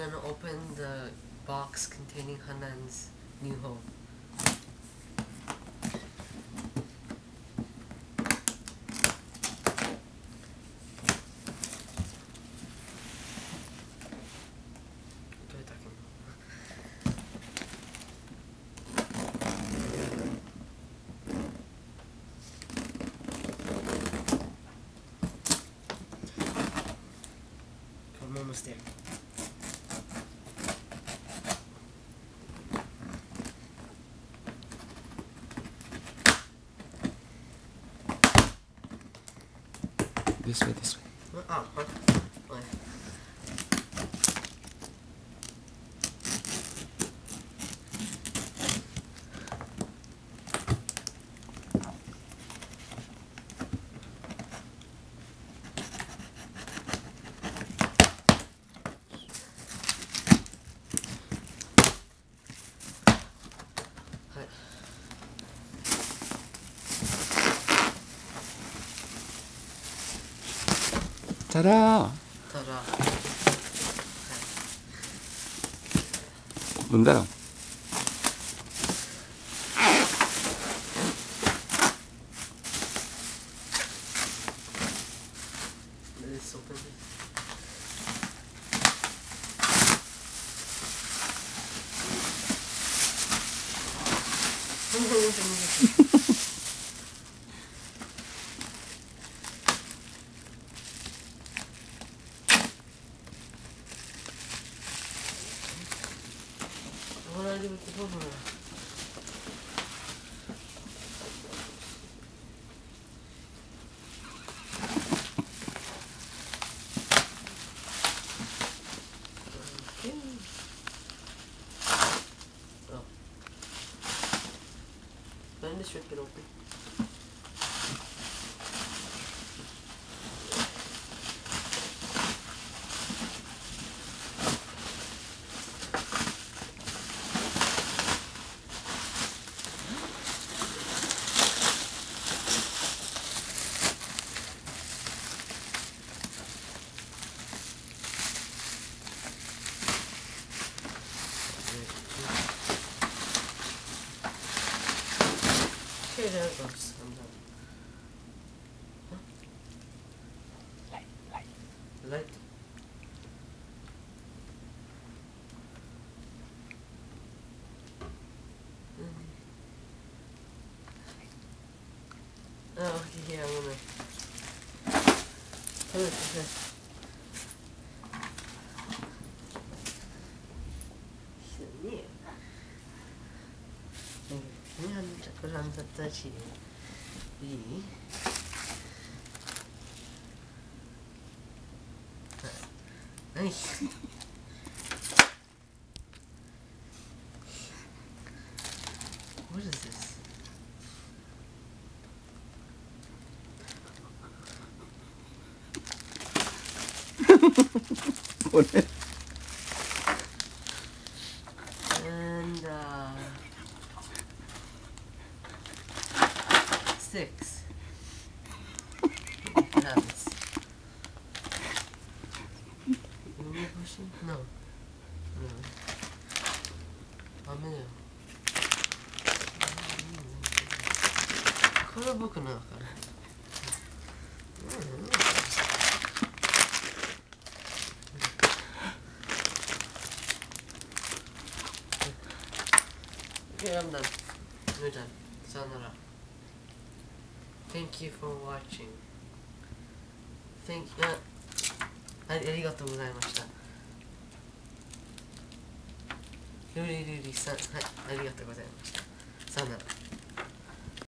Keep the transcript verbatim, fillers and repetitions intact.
gonna open the box containing Hanan's new home. I'm almost there. This way, this way. Oh, okay. Okay. Ta-da! Ta-da. 문 닫아. Let's open this. What do with the bubble? Oh. When this should get open. Okay, there it goes. I'm done. Huh? Light, light. Light. Mm. Oh, okay, yeah, I'm gonna. Oh, okay. Нет. Ini hanya cakaran tertaci. Ini. Nice. What is this? What? And uh six. What happens? You want me pushing? No. No. I'm in. これは僕のだから。Okay, I'm done. We're done. Sayonara. Thank you for watching. Thank you. ありがとうございました。ルリルリさん、はい、ありがとうございました。さよなら。